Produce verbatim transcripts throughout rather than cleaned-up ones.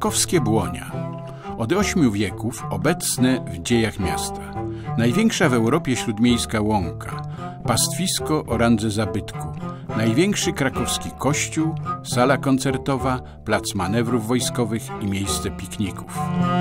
Krakowskie Błonia. Od ośmiu wieków obecne w dziejach miasta. Największa w Europie śródmiejska łąka, pastwisko o randze zabytku, największy krakowski kościół, sala koncertowa, plac manewrów wojskowych i miejsce pikników.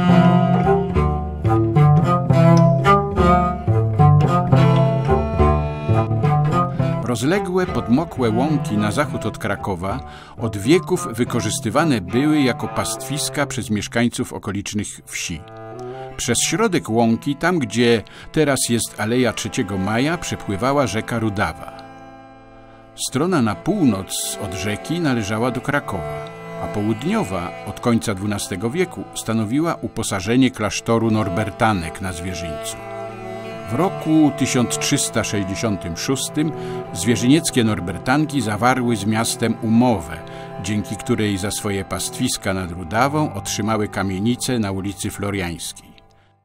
Rozległe, podmokłe łąki na zachód od Krakowa od wieków wykorzystywane były jako pastwiska przez mieszkańców okolicznych wsi. Przez środek łąki, tam gdzie teraz jest Aleja trzeciego Maja, przepływała rzeka Rudawa. Strona na północ od rzeki należała do Krakowa, a południowa od końca dwunastego wieku stanowiła uposażenie klasztoru Norbertanek na Zwierzyńcu. W roku tysiąc trzysta sześćdziesiątym szóstym zwierzynieckie Norbertanki zawarły z miastem umowę, dzięki której za swoje pastwiska nad Rudawą otrzymały kamienice na ulicy Floriańskiej.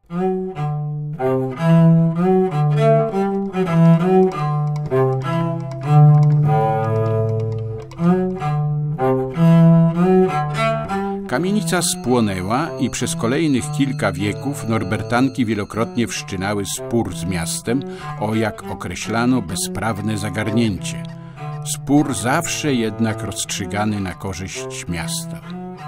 Kamienica spłonęła i przez kolejnych kilka wieków Norbertanki wielokrotnie wszczynały spór z miastem o, jak określano, bezprawne zagarnięcie. Spór zawsze jednak rozstrzygany na korzyść miasta.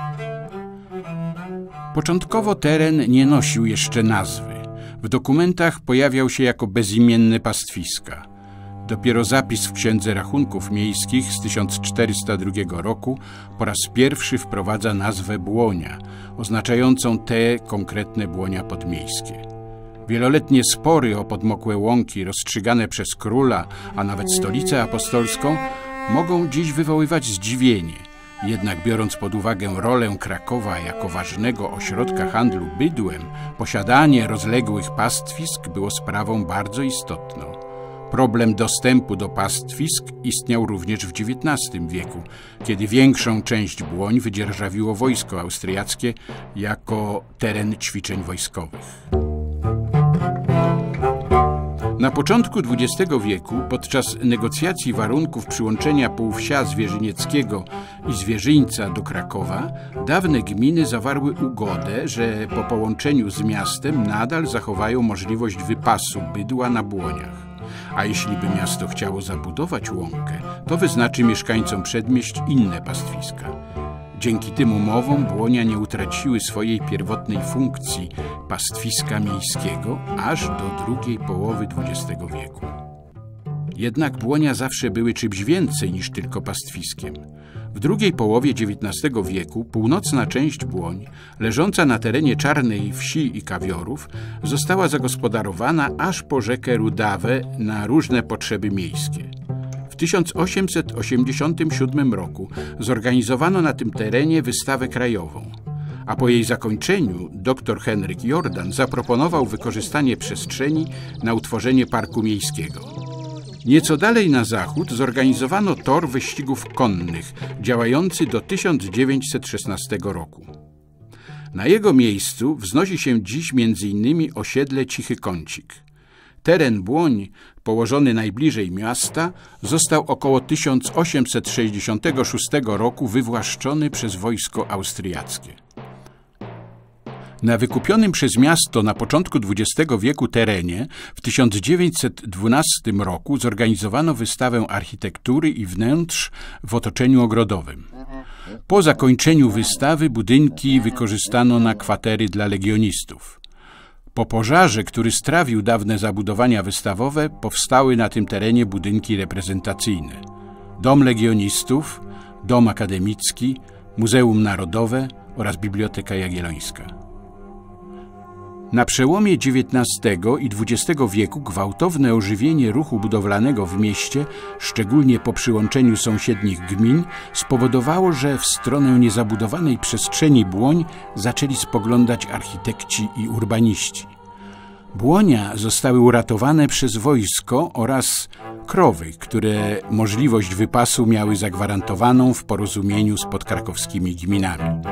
Początkowo teren nie nosił jeszcze nazwy. W dokumentach pojawiał się jako bezimienne pastwiska. Dopiero zapis w Księdze Rachunków Miejskich z tysiąc czterysta drugiego roku po raz pierwszy wprowadza nazwę Błonia, oznaczającą te konkretne Błonia podmiejskie. Wieloletnie spory o podmokłe łąki rozstrzygane przez króla, a nawet stolicę apostolską, mogą dziś wywoływać zdziwienie. Jednak biorąc pod uwagę rolę Krakowa jako ważnego ośrodka handlu bydłem, posiadanie rozległych pastwisk było sprawą bardzo istotną. Problem dostępu do pastwisk istniał również w dziewiętnastym wieku, kiedy większą część Błoń wydzierżawiło wojsko austriackie jako teren ćwiczeń wojskowych. Na początku dwudziestego wieku, podczas negocjacji warunków przyłączenia Półwsia Zwierzynieckiego i Zwierzyńca do Krakowa, dawne gminy zawarły ugodę, że po połączeniu z miastem nadal zachowają możliwość wypasu bydła na Błoniach. A jeśli by miasto chciało zabudować łąkę, to wyznaczy mieszkańcom przedmieść inne pastwiska. Dzięki tym umowom Błonia nie utraciły swojej pierwotnej funkcji pastwiska miejskiego aż do drugiej połowy dwudziestego wieku. Jednak Błonia zawsze były czymś więcej niż tylko pastwiskiem. W drugiej połowie dziewiętnastego wieku północna część Błoń, leżąca na terenie Czarnej Wsi i Kawiorów, została zagospodarowana aż po rzekę Rudawę na różne potrzeby miejskie. W tysiąc osiemset osiemdziesiątym siódmym roku zorganizowano na tym terenie wystawę krajową, a po jej zakończeniu dr Henryk Jordan zaproponował wykorzystanie przestrzeni na utworzenie parku miejskiego. Nieco dalej na zachód zorganizowano tor wyścigów konnych, działający do tysiąc dziewięćset szesnastego roku. Na jego miejscu wznosi się dziś między innymi osiedle Cichy Kącik. Teren Błoń, położony najbliżej miasta, został około tysiąc osiemset sześćdziesiątego szóstego roku wywłaszczony przez wojsko austriackie. Na wykupionym przez miasto na początku dwudziestego wieku terenie w tysiąc dziewięćset dwunastym roku zorganizowano wystawę architektury i wnętrz w otoczeniu ogrodowym. Po zakończeniu wystawy budynki wykorzystano na kwatery dla legionistów. Po pożarze, który strawił dawne zabudowania wystawowe, powstały na tym terenie budynki reprezentacyjne. Dom legionistów, dom akademicki, Muzeum Narodowe oraz Biblioteka Jagiellońska. Na przełomie dziewiętnastego i dwudziestego wieku gwałtowne ożywienie ruchu budowlanego w mieście, szczególnie po przyłączeniu sąsiednich gmin, spowodowało, że w stronę niezabudowanej przestrzeni Błoń zaczęli spoglądać architekci i urbaniści. Błonia zostały uratowane przez wojsko oraz krowy, które możliwość wypasu miały zagwarantowaną w porozumieniu z podkrakowskimi gminami.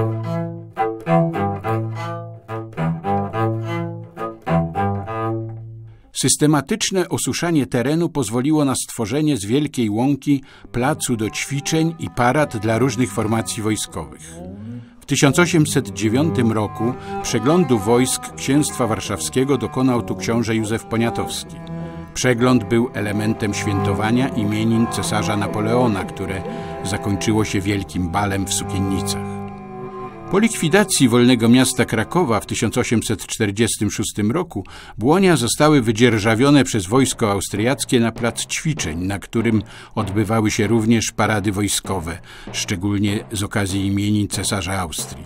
Systematyczne osuszanie terenu pozwoliło na stworzenie z Wielkiej Łąki placu do ćwiczeń i parad dla różnych formacji wojskowych. W W tysiąc osiemset dziewiątym roku przeglądu wojsk księstwa warszawskiego dokonał tu książę Józef Poniatowski. Przegląd był elementem świętowania imienin cesarza Napoleona, które zakończyło się wielkim balem w Sukiennicach. Po likwidacji Wolnego Miasta Krakowa w tysiąc osiemset czterdziestym szóstym roku Błonia zostały wydzierżawione przez wojsko austriackie na plac ćwiczeń, na którym odbywały się również parady wojskowe, szczególnie z okazji imienin cesarza Austrii.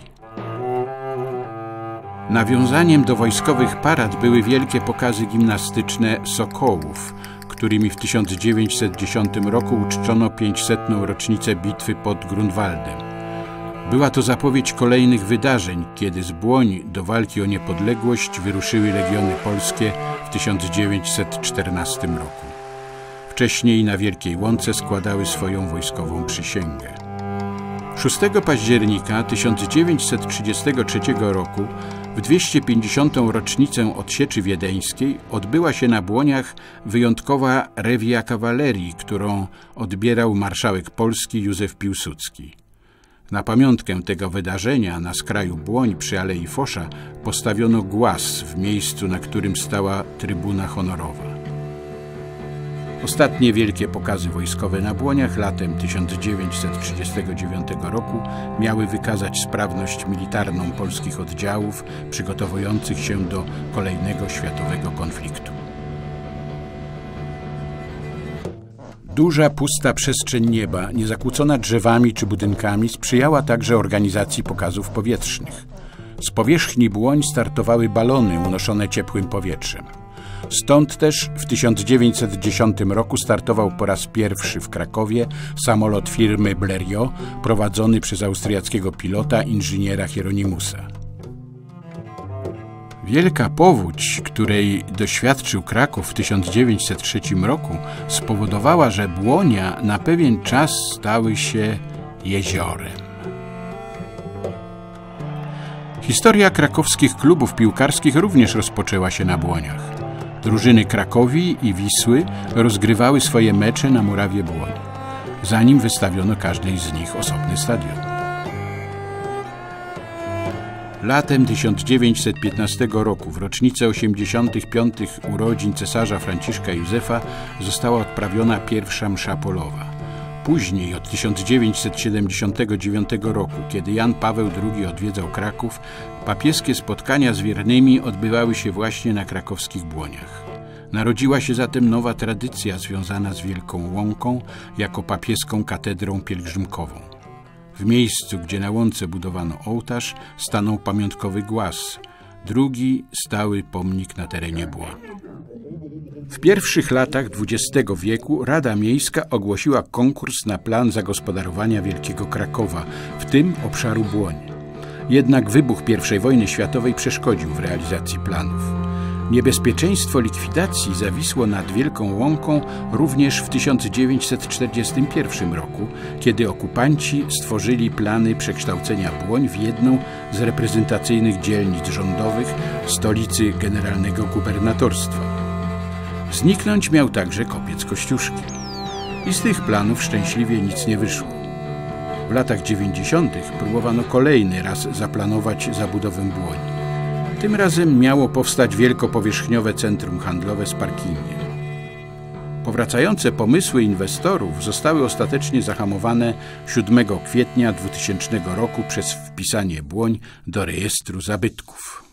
Nawiązaniem do wojskowych parad były wielkie pokazy gimnastyczne Sokołów, którymi w tysiąc dziewięćset dziesiątym roku uczczono pięćsetną rocznicę bitwy pod Grunwaldem. Była to zapowiedź kolejnych wydarzeń, kiedy z Błoń do walki o niepodległość wyruszyły legiony polskie w tysiąc dziewięćset czternastym roku. Wcześniej na Wielkiej Łące składały swoją wojskową przysięgę. szóstego października tysiąc dziewięćset trzydziestego trzeciego roku w dwieście pięćdziesiątą rocznicę odsieczy wiedeńskiej odbyła się na Błoniach wyjątkowa rewia kawalerii, którą odbierał marszałek Polski Józef Piłsudski. Na pamiątkę tego wydarzenia na skraju Błoń przy Alei Fosza postawiono głaz w miejscu, na którym stała trybuna honorowa. Ostatnie wielkie pokazy wojskowe na Błoniach latem tysiąc dziewięćset trzydziestego dziewiątego roku miały wykazać sprawność militarną polskich oddziałów przygotowujących się do kolejnego światowego konfliktu. Duża, pusta przestrzeń nieba, niezakłócona drzewami czy budynkami, sprzyjała także organizacji pokazów powietrznych. Z powierzchni Błoń startowały balony unoszone ciepłym powietrzem. Stąd też w tysiąc dziewięćset dziesiątym roku startował po raz pierwszy w Krakowie samolot firmy Blériot prowadzony przez austriackiego pilota inżyniera Hieronimusa. Wielka powódź, której doświadczył Kraków w tysiąc dziewięćset trzecim roku, spowodowała, że Błonia na pewien czas stały się jeziorem. Historia krakowskich klubów piłkarskich również rozpoczęła się na Błoniach. Drużyny Krakowi i Wisły rozgrywały swoje mecze na murawie Błoń, zanim wystawiono każdej z nich osobny stadion. Latem tysiąc dziewięćset piętnastego roku, w rocznicę osiemdziesiątych piątych urodzin cesarza Franciszka Józefa, została odprawiona pierwsza msza polowa. Później, od tysiąc dziewięćset siedemdziesiątego dziewiątego roku, kiedy Jan Paweł drugi odwiedzał Kraków, papieskie spotkania z wiernymi odbywały się właśnie na krakowskich Błoniach. Narodziła się zatem nowa tradycja związana z Wielką Łąką jako papieską katedrą pielgrzymkową. W miejscu, gdzie na łące budowano ołtarz, stanął pamiątkowy głaz, drugi stały pomnik na terenie Błoń. W pierwszych latach dwudziestego wieku Rada Miejska ogłosiła konkurs na plan zagospodarowania Wielkiego Krakowa, w tym obszaru Błoń. Jednak wybuch pierwszej wojny światowej przeszkodził w realizacji planów. Niebezpieczeństwo likwidacji zawisło nad Wielką Łąką również w tysiąc dziewięćset czterdziestym pierwszym roku, kiedy okupanci stworzyli plany przekształcenia Błoń w jedną z reprezentacyjnych dzielnic rządowych stolicy generalnego gubernatorstwa. Zniknąć miał także kopiec Kościuszki. I z tych planów szczęśliwie nic nie wyszło. W latach dziewięćdziesiątych próbowano kolejny raz zaplanować zabudowę Błoń. Tym razem miało powstać wielkopowierzchniowe centrum handlowe z parkingiem. Powracające pomysły inwestorów zostały ostatecznie zahamowane siódmego kwietnia dwutysięcznego roku przez wpisanie Błoń do rejestru zabytków.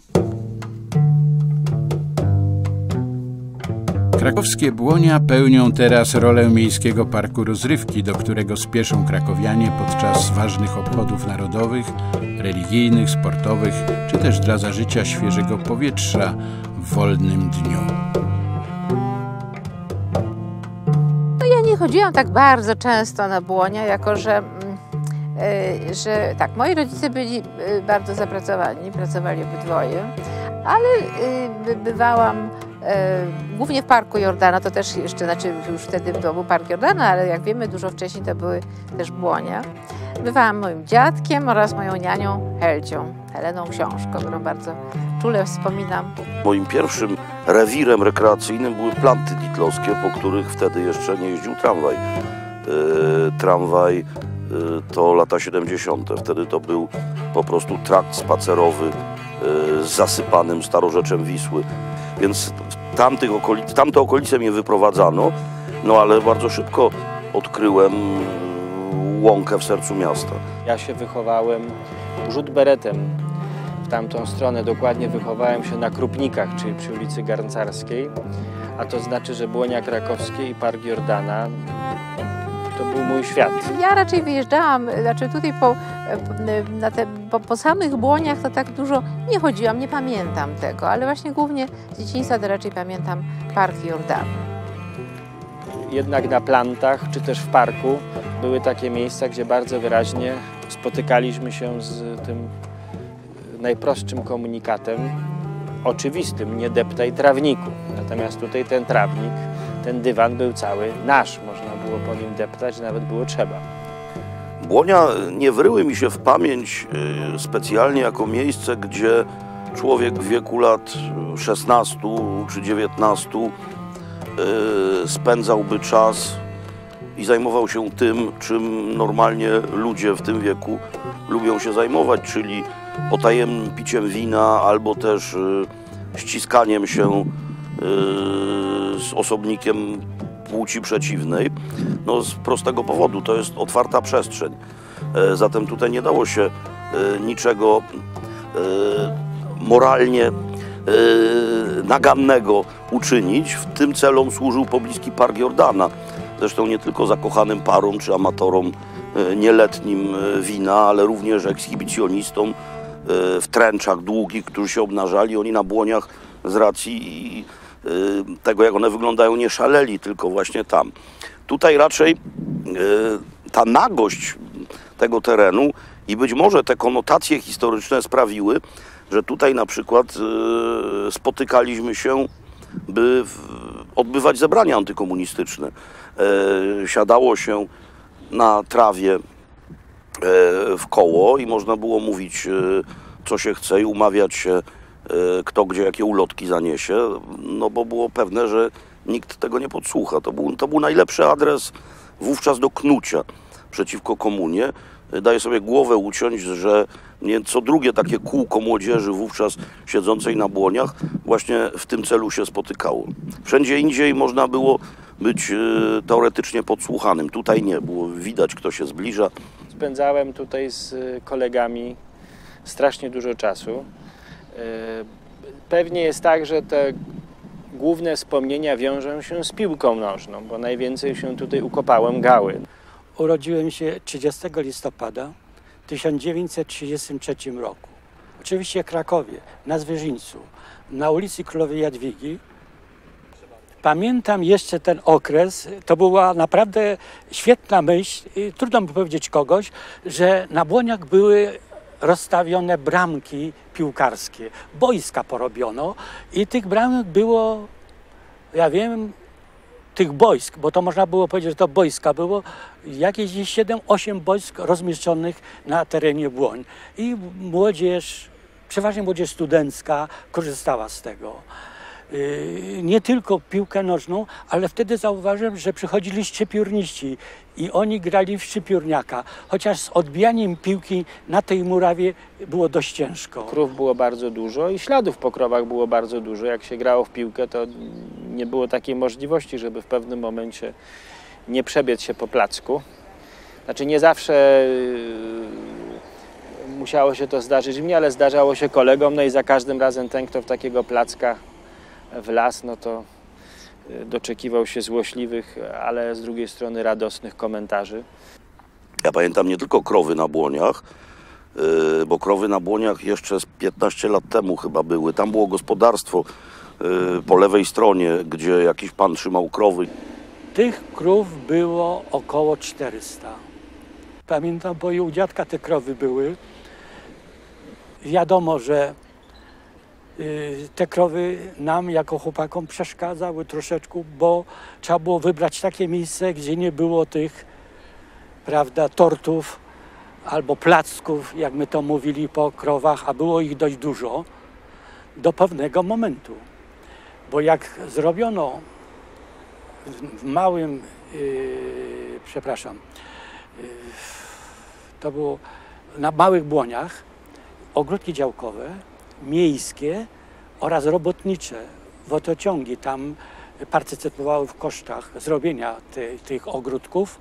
Krakowskie Błonia pełnią teraz rolę miejskiego parku rozrywki, do którego spieszą krakowianie podczas ważnych obchodów narodowych, religijnych, sportowych, czy też dla zażycia świeżego powietrza w wolnym dniu. No ja nie chodziłam tak bardzo często na Błonia, jako że, yy, że tak, moi rodzice byli yy, bardzo zapracowani, pracowali obydwoje, ale yy, bywałam E, głównie w Parku Jordana, to też jeszcze, znaczy już wtedy to był Park Jordana, ale jak wiemy dużo wcześniej to były też Błonie. Bywałam moim dziadkiem oraz moją nianią Helcią, Heleną Książką, którą bardzo czule wspominam. Moim pierwszym rewirem rekreacyjnym były planty ditlowskie, po których wtedy jeszcze nie jeździł tramwaj. E, tramwaj to lata siedemdziesiąte. Wtedy to był po prostu trakt spacerowy z zasypanym starorzeczem Wisły. Więc w, tamtych okolic, w tamte okolice mnie wyprowadzano, no ale bardzo szybko odkryłem łąkę w sercu miasta. Ja się wychowałem rzut beretem w tamtą stronę. Dokładnie wychowałem się na Krupnikach, czyli przy ulicy Garncarskiej. A to znaczy, że Błonia Krakowskie i Park Jordana to był mój świat. Ja raczej wyjeżdżałam, znaczy tutaj po, na te, po, po samych Błoniach to tak dużo nie chodziłam, nie pamiętam tego, ale właśnie głównie z dzieciństwa to raczej pamiętam Park Jordana. Jednak na plantach, czy też w parku były takie miejsca, gdzie bardzo wyraźnie spotykaliśmy się z tym najprostszym komunikatem, oczywistym, nie deptaj trawniku. Natomiast tutaj ten trawnik, ten dywan był cały nasz, można było po nim deptać, nawet było trzeba. Błonia nie wryły mi się w pamięć specjalnie jako miejsce, gdzie człowiek w wieku lat szesnastu czy dziewiętnastu spędzałby czas i zajmował się tym, czym normalnie ludzie w tym wieku lubią się zajmować, czyli potajemnym piciem wina albo też ściskaniem się z osobnikiem płci przeciwnej. No, z prostego powodu, to jest otwarta przestrzeń. Zatem tutaj nie dało się niczego moralnie nagannego uczynić. W tym celom służył pobliski Park Jordana. Zresztą nie tylko zakochanym parom czy amatorom nieletnim wina, ale również ekshibicjonistom w tręczach długich, którzy się obnażali. Oni na Błoniach z racji tego, jak one wyglądają, nie szaleli, tylko właśnie tam. Tutaj raczej ta nagość tego terenu i być może te konotacje historyczne sprawiły, że tutaj na przykład spotykaliśmy się, by odbywać zebrania antykomunistyczne. Siadało się na trawie w koło i można było mówić, co się chce i umawiać się, kto gdzie jakie ulotki zaniesie, no bo było pewne, że nikt tego nie podsłucha. To był, to był najlepszy adres wówczas do knucia przeciwko komunie. Daję sobie głowę uciąć, że nie, co drugie takie kółko młodzieży wówczas siedzącej na Błoniach właśnie w tym celu się spotykało. Wszędzie indziej można było być teoretycznie podsłuchanym. Tutaj nie, było widać, kto się zbliża. Spędzałem tutaj z kolegami strasznie dużo czasu. Pewnie jest tak, że te główne wspomnienia wiążą się z piłką nożną, bo najwięcej się tutaj ukopałem gały. Urodziłem się trzydziestego listopada tysiąc dziewięćset trzydziestego trzeciego roku. Oczywiście w Krakowie, na Zwierzyńcu, na ulicy Królowej Jadwigi. Pamiętam jeszcze ten okres, to była naprawdę świetna myśl, trudno mi powiedzieć kogoś, że na Błoniach były rozstawione bramki piłkarskie, boiska porobiono i tych bramek było, ja wiem, tych boisk, bo to można było powiedzieć, że to boiska było, jakieś siedem osiem boisk rozmieszczonych na terenie Błoń. I młodzież, przeważnie młodzież studencka korzystała z tego. Nie tylko piłkę nożną, ale wtedy zauważyłem, że przychodzili szczypiorniści i oni grali w szczypiorniaka, chociaż z odbijaniem piłki na tej murawie było dość ciężko. Krów było bardzo dużo i śladów po krowach było bardzo dużo. Jak się grało w piłkę, to nie było takiej możliwości, żeby w pewnym momencie nie przebiec się po placku. Znaczy nie zawsze musiało się to zdarzyć mnie, ale zdarzało się kolegom, no i za każdym razem ten, kto w takiego placka w las, no to doczekiwał się złośliwych, ale z drugiej strony radosnych komentarzy. Ja pamiętam nie tylko krowy na Błoniach, bo krowy na Błoniach jeszcze z piętnaście lat temu chyba były. Tam było gospodarstwo po lewej stronie, gdzie jakiś pan trzymał krowy. Tych krów było około czterysta. Pamiętam, bo i u dziadka te krowy były. Wiadomo, że te krowy nam jako chłopakom przeszkadzały troszeczkę, bo trzeba było wybrać takie miejsce, gdzie nie było tych, prawda, tortów albo placków, jak my to mówili, po krowach, a było ich dość dużo do pewnego momentu. Bo jak zrobiono w, w małym, yy, przepraszam, yy, To było na małych Błoniach ogródki działkowe, miejskie oraz robotnicze, wodociągi tam partycypowały w kosztach zrobienia ty, tych ogródków.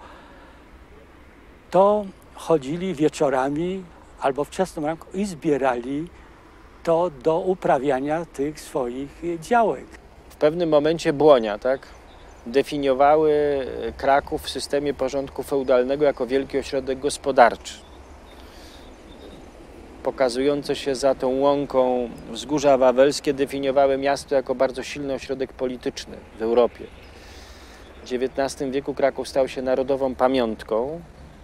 To chodzili wieczorami albo wczesną ranką i zbierali to do uprawiania tych swoich działek. W pewnym momencie Błonia, tak, definiowały Kraków w systemie porządku feudalnego jako wielki ośrodek gospodarczy. Pokazujące się za tą łąką Wzgórza Wawelskie definiowały miasto jako bardzo silny ośrodek polityczny w Europie. W dziewiętnastym wieku Kraków stał się narodową pamiątką,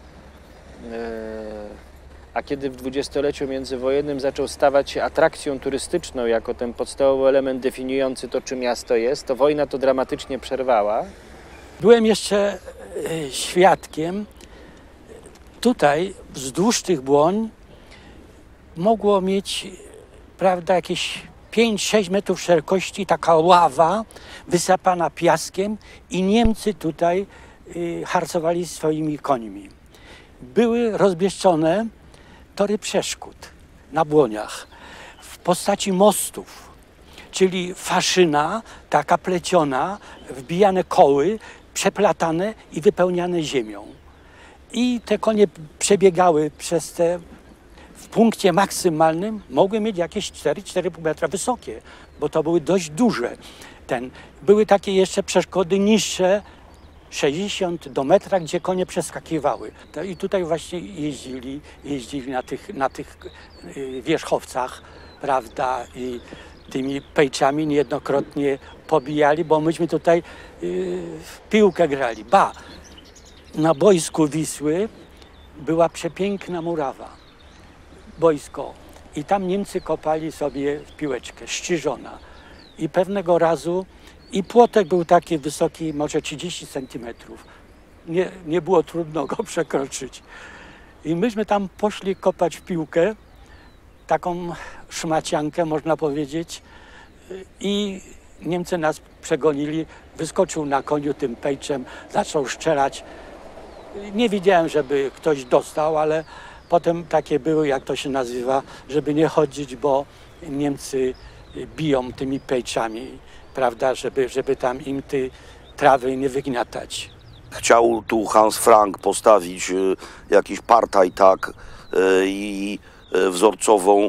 a kiedy w dwudziestoleciu międzywojennym zaczął stawać się atrakcją turystyczną jako ten podstawowy element definiujący to, czym miasto jest, to wojna to dramatycznie przerwała. Byłem jeszcze świadkiem. Tutaj wzdłuż tych Błoń mogło mieć, prawda, jakieś pięć sześć metrów szerokości taka ława wysypana piaskiem i Niemcy tutaj y, harcowali swoimi końmi. Były rozmieszczone tory przeszkód na Błoniach w postaci mostów, czyli faszyna taka pleciona, wbijane koły, przeplatane i wypełniane ziemią. I te konie przebiegały przez te, w punkcie maksymalnym mogły mieć jakieś cztery cztery i pół metra wysokie, bo to były dość duże. Ten, były takie jeszcze przeszkody niższe, sześćdziesiąt do metra, gdzie konie przeskakiwały. I tutaj właśnie jeździli, jeździli na tych, na tych wierzchowcach, prawda, i tymi pejczami niejednokrotnie pobijali, bo myśmy tutaj w piłkę grali. Ba, na boisku Wisły była przepiękna murawa, boisko. I tam Niemcy kopali sobie w piłeczkę, szczyżona. I pewnego razu i płotek był taki wysoki, może trzydzieści centymetrów. Nie, nie było trudno go przekroczyć. I myśmy tam poszli kopać w piłkę, taką szmaciankę, można powiedzieć. I Niemcy nas przegonili. Wyskoczył na koniu tym pejczem, zaczął strzelać. Nie widziałem, żeby ktoś dostał, ale potem takie były, jak to się nazywa, żeby nie chodzić, bo Niemcy biją tymi pejczami, prawda, żeby, żeby tam im tej trawy nie wygniatać. Chciał tu Hans Frank postawić y, jakiś Parteitag y, i y, wzorcową, y,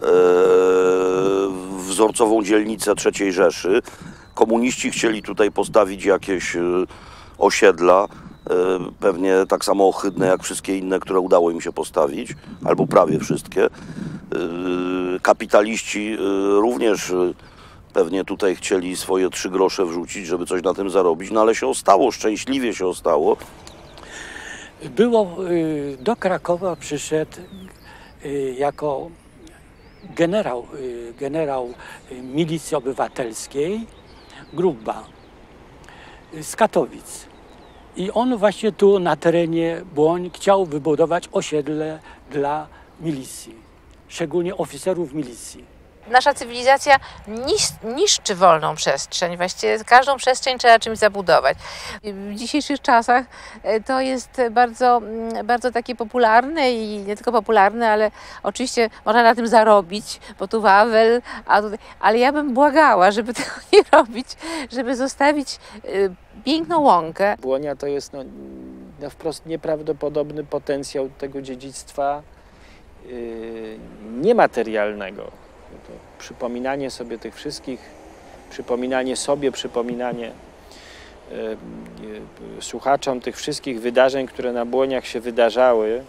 wzorcową dzielnicę trzeciej Rzeszy. Komuniści chcieli tutaj postawić jakieś y, osiedla, y, pewnie tak samo ohydne jak wszystkie inne, które udało im się postawić, albo prawie wszystkie. Y, kapitaliści y, również y, pewnie tutaj chcieli swoje trzy grosze wrzucić, żeby coś na tym zarobić, no ale się ostało, szczęśliwie się ostało. Było, do Krakowa przyszedł jako generał, generał milicji obywatelskiej Grubba z Katowic. I on właśnie tu na terenie Błoń chciał wybudować osiedle dla milicji, szczególnie oficerów milicji. Nasza cywilizacja nisz, niszczy wolną przestrzeń. Właściwie każdą przestrzeń trzeba czymś zabudować. W dzisiejszych czasach to jest bardzo, bardzo takie popularne i nie tylko popularne, ale oczywiście można na tym zarobić, bo tu Wawel, a tutaj, ale ja bym błagała, żeby tego nie robić, żeby zostawić piękną łąkę. Błonia to jest no, no wprost nieprawdopodobny potencjał tego dziedzictwa yy, niematerialnego. To przypominanie sobie tych wszystkich, przypominanie sobie, przypominanie e, e, słuchaczom tych wszystkich wydarzeń, które na Błoniach się wydarzały.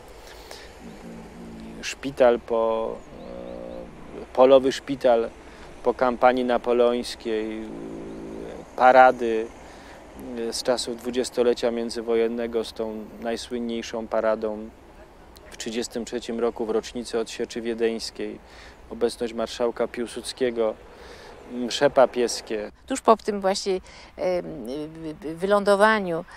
Szpital po, e, polowy szpital po kampanii napoleońskiej, parady z czasów dwudziestolecia międzywojennego z tą najsłynniejszą paradą w tysiąc dziewięćset trzydziestym trzecim roku w rocznicę odsieczy wiedeńskiej. Obecność marszałka Piłsudskiego msze papieskie. Tuż po tym właśnie wylądowaniu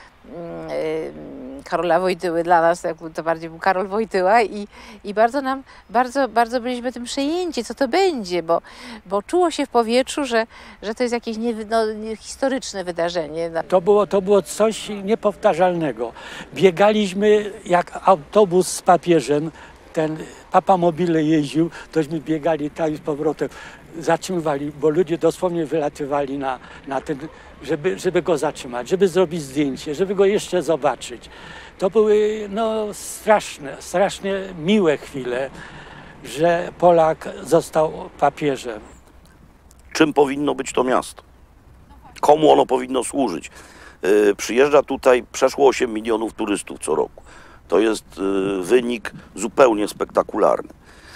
Karola Wojtyły, dla nas to bardziej był Karol Wojtyła i, i bardzo nam, bardzo, bardzo byliśmy tym przejęci, co to będzie, bo, bo czuło się w powietrzu, że, że to jest jakieś nie, no, historyczne wydarzenie. To było, to było coś niepowtarzalnego. Biegaliśmy jak autobus z papieżem, ten Papa Mobile jeździł, tośmy biegali tam i z powrotem, zatrzymywali, bo ludzie dosłownie wylatywali na, na ten, żeby, żeby go zatrzymać, żeby zrobić zdjęcie, żeby go jeszcze zobaczyć. To były no, straszne, strasznie miłe chwile, że Polak został papieżem. Czym powinno być to miasto? Komu ono powinno służyć? Yy, przyjeżdża tutaj przeszło osiem milionów turystów co roku. To jest yy, wynik zupełnie spektakularny.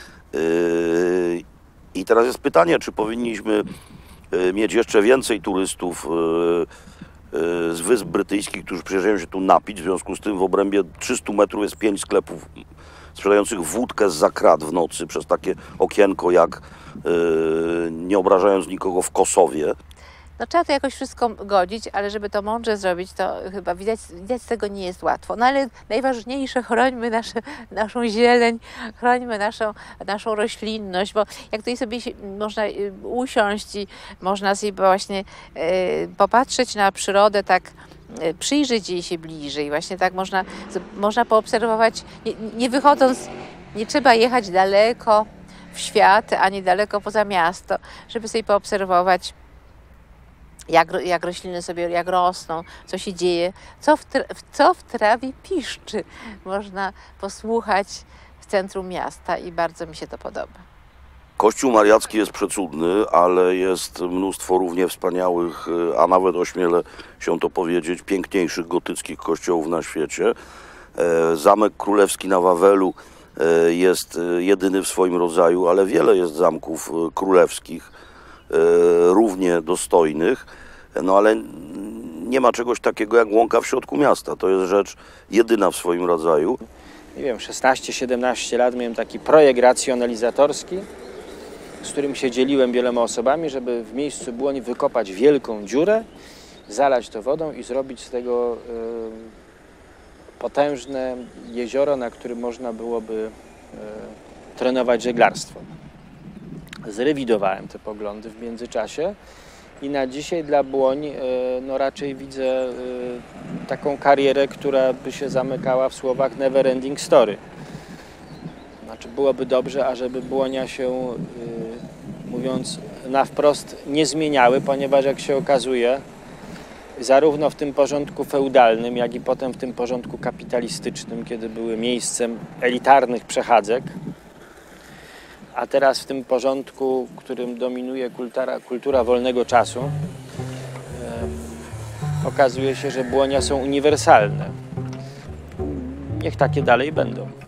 Yy, I teraz jest pytanie, czy powinniśmy yy, mieć jeszcze więcej turystów yy, yy, z Wysp Brytyjskich, którzy przyjeżdżają się tu napić. W związku z tym w obrębie trzystu metrów jest pięć sklepów sprzedających wódkę zza krat w nocy przez takie okienko, jak yy, nie obrażając nikogo w Kosowie. No, trzeba to jakoś wszystko godzić, ale żeby to mądrze zrobić, to chyba widać, widać z tego nie jest łatwo. No ale najważniejsze, chrońmy nasze, naszą zieleń, chrońmy naszą, naszą roślinność, bo jak tutaj sobie się, można usiąść i można sobie właśnie y, popatrzeć na przyrodę tak, y, przyjrzeć jej się bliżej. Właśnie tak można, można poobserwować, nie, nie wychodząc, nie trzeba jechać daleko w świat, ani daleko poza miasto, żeby sobie poobserwować, Jak, jak rośliny sobie, jak rosną, co się dzieje, co w, tra co w trawie piszczy. Można posłuchać w centrum miasta i bardzo mi się to podoba. Kościół mariacki jest przecudny, ale jest mnóstwo równie wspaniałych, a nawet ośmielę się to powiedzieć, piękniejszych gotyckich kościołów na świecie. Zamek Królewski na Wawelu jest jedyny w swoim rodzaju, ale wiele jest zamków królewskich, równie dostojnych, no ale nie ma czegoś takiego jak łąka w środku miasta. To jest rzecz jedyna w swoim rodzaju. Nie wiem, szesnaście siedemnaście lat miałem taki projekt racjonalizatorski, z którym się dzieliłem wieloma osobami, żeby w miejscu Błoń wykopać wielką dziurę, zalać to wodą i zrobić z tego y, potężne jezioro, na którym można byłoby y, trenować żeglarstwo. Zrewidowałem te poglądy w międzyczasie i na dzisiaj dla Błoń no raczej widzę taką karierę, która by się zamykała w słowach never ending story. Znaczy byłoby dobrze, ażeby Błonia się, mówiąc na wprost, nie zmieniały, ponieważ jak się okazuje, zarówno w tym porządku feudalnym, jak i potem w tym porządku kapitalistycznym, kiedy były miejscem elitarnych przechadzek, a teraz w tym porządku, w którym dominuje kultura, kultura wolnego czasu, e, okazuje się, że Błonia są uniwersalne. Niech takie dalej będą.